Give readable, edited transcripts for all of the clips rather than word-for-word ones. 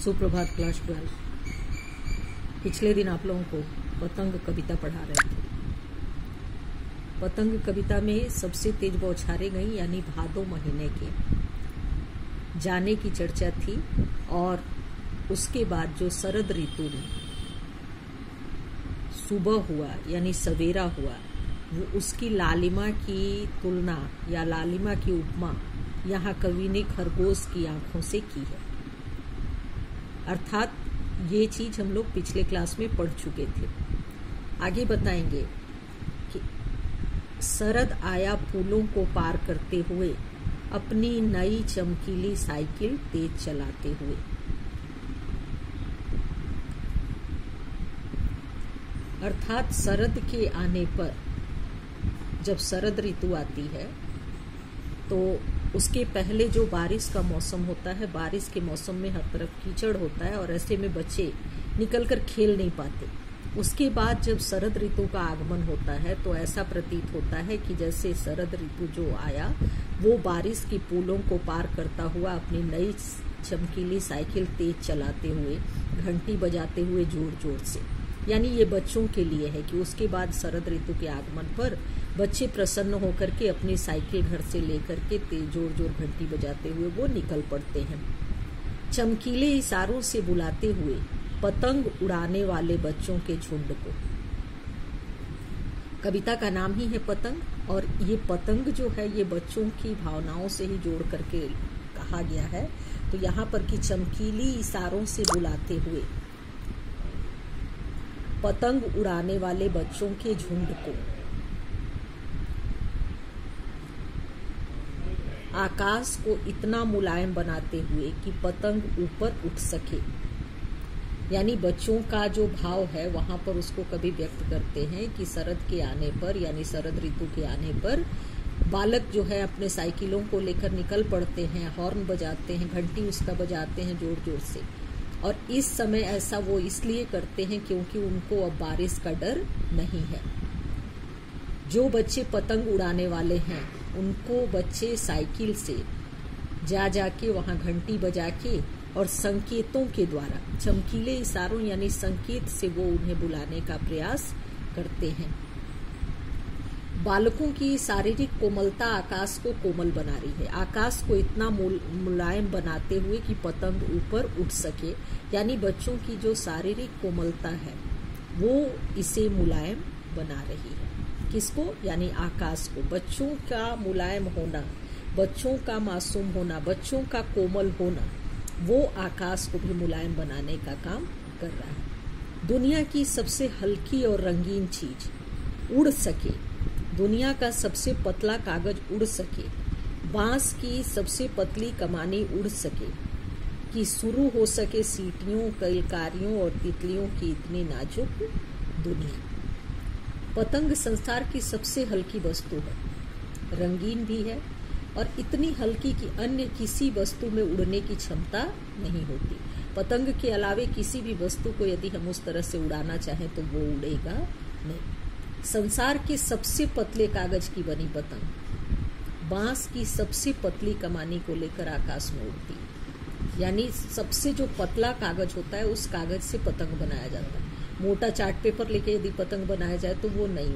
सुप्रभात क्लास 12। पिछले दिन आप लोगों को पतंग कविता पढ़ा रहे थे। पतंग कविता में सबसे तेज बौछारें गई यानी भादो महीने के जाने की चर्चा थी, और उसके बाद जो शरद ऋतु में सुबह हुआ यानी सवेरा हुआ, वो उसकी लालिमा की तुलना या लालिमा की उपमा यहाँ कवि ने खरगोश की आंखों से की है। अर्थात ये चीज हम लोग पिछले क्लास में पढ़ चुके थे। आगे बताएंगे कि शरद आया फूलों को पार करते हुए, अपनी नई चमकीली साइकिल तेज चलाते हुए। अर्थात शरद के आने पर, जब शरद ऋतु आती है तो उसके पहले जो बारिश का मौसम होता है, बारिश के मौसम में हर तरफ कीचड़ होता है और ऐसे में बच्चे निकलकर खेल नहीं पाते। उसके बाद जब शरद ऋतु का आगमन होता है तो ऐसा प्रतीत होता है कि जैसे शरद ऋतु जो आया वो बारिश की पुलों को पार करता हुआ अपनी नई चमकीली साइकिल तेज चलाते हुए, घंटी बजाते हुए जोर जोर से, यानी ये बच्चों के लिए है कि उसके बाद शरद ऋतु के आगमन पर बच्चे प्रसन्न होकर के अपनी साइकिल घर से लेकर के जोर जोर घंटी बजाते हुए वो निकल पड़ते हैं। चमकीले इशारों से बुलाते हुए पतंग उड़ाने वाले बच्चों के झुंड को। कविता का नाम ही है पतंग, और ये पतंग जो है ये बच्चों की भावनाओं से ही जोड़ करके कहा गया है। तो यहाँ पर कि चमकीली इशारों से बुलाते हुए पतंग उड़ाने वाले बच्चों के झुंड को, आकाश को इतना मुलायम बनाते हुए कि पतंग ऊपर उठ सके। यानी बच्चों का जो भाव है वहां पर उसको कभी व्यक्त करते हैं कि शरद के आने पर, यानी शरद ऋतु के आने पर बालक जो है अपने साइकिलों को लेकर निकल पड़ते हैं, हॉर्न बजाते हैं, घंटी उसका बजाते हैं जोर जोर से। और इस समय ऐसा वो इसलिए करते हैं क्योंकि उनको अब बारिश का डर नहीं है। जो बच्चे पतंग उड़ाने वाले हैं उनको बच्चे साइकिल से जा जाके वहां घंटी बजा के और संकेतों के द्वारा, चमकीले इशारों यानी संकेत से वो उन्हें बुलाने का प्रयास करते हैं। बालकों की शारीरिक कोमलता आकाश को कोमल बना रही है, आकाश को इतना मुलायम बनाते हुए कि पतंग ऊपर उठ सके। यानी बच्चों की जो शारीरिक कोमलता है वो इसे मुलायम बना रही है। किसको? यानी आकाश को। बच्चों का मुलायम होना, बच्चों का मासूम होना, बच्चों का कोमल होना, वो आकाश को भी मुलायम बनाने का काम कर रहा है। दुनिया की सबसे हल्की और रंगीन चीज उड़ सके, दुनिया का सबसे पतला कागज उड़ सके, बांस की सबसे पतली कमानी उड़ सके, कि शुरू हो सके सीटियों, कलकारियों और तितलियों की इतनी नाजुक दुनिया। पतंग संसार की सबसे हल्की वस्तु है, रंगीन भी है और इतनी हल्की कि अन्य किसी वस्तु में उड़ने की क्षमता नहीं होती। पतंग के अलावे किसी भी वस्तु को यदि हम उस तरह से उड़ाना चाहें तो वो उड़ेगा नहीं। संसार के सबसे पतले कागज की बनी पतंग बांस की सबसे पतली कमानी को लेकर आकाश में उड़ती है। यानी सबसे जो पतला कागज होता है उस कागज से पतंग बनाया जाता है। मोटा चार्ट पेपर लेके यदि पतंग बनाया जाए तो वो नहीं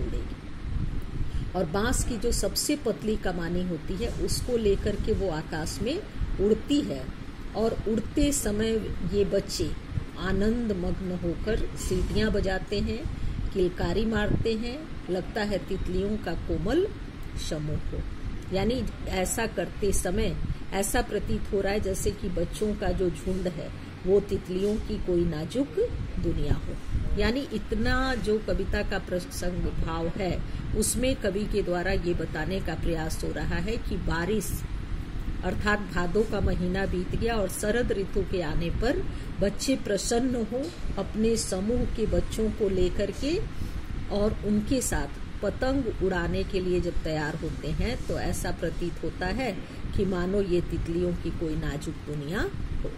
उड़ेगी। और बांस की जो सबसे पतली कमानी होती है उसको लेकर के वो आकाश में उड़ती है। और उड़ते समय ये बच्चे आनंद मग्न होकर सीटियां बजाते हैं, किलकारी मारते हैं, लगता है तितलियों का कोमल समूह हो। यानी ऐसा करते समय ऐसा प्रतीत हो रहा है जैसे कि बच्चों का जो झुंड है वो तितलियों की कोई नाजुक दुनिया हो। यानी इतना जो कविता का प्रसंग भाव है उसमें कवि के द्वारा ये बताने का प्रयास हो रहा है कि बारिश अर्थात भादो का महीना बीत गया और शरद ऋतु के आने पर बच्चे प्रसन्न हो अपने समूह के बच्चों को लेकर के, और उनके साथ पतंग उड़ाने के लिए जब तैयार होते हैं तो ऐसा प्रतीत होता है कि मानो ये तितलियों की कोई नाजुक दुनिया हो।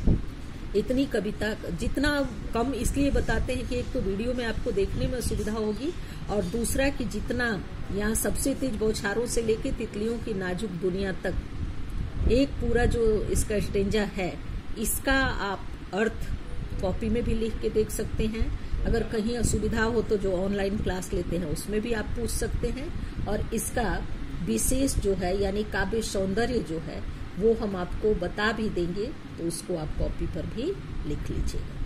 इतनी कविता जितना कम इसलिए बताते हैं कि एक तो वीडियो में आपको देखने में सुविधा होगी, और दूसरा कि जितना यहाँ सबसे तेज बौछारों से लेके तितलियों की नाजुक दुनिया तक एक पूरा जो इसका स्टेंजा है इसका आप अर्थ कॉपी में भी लिख के देख सकते हैं। अगर कहीं असुविधा हो तो जो ऑनलाइन क्लास लेते हैं उसमें भी आप पूछ सकते हैं। और इसका विशेष जो है यानी काव्य सौंदर्य जो है वो हम आपको बता भी देंगे, तो उसको आप कॉपी पर भी लिख लीजिएगा।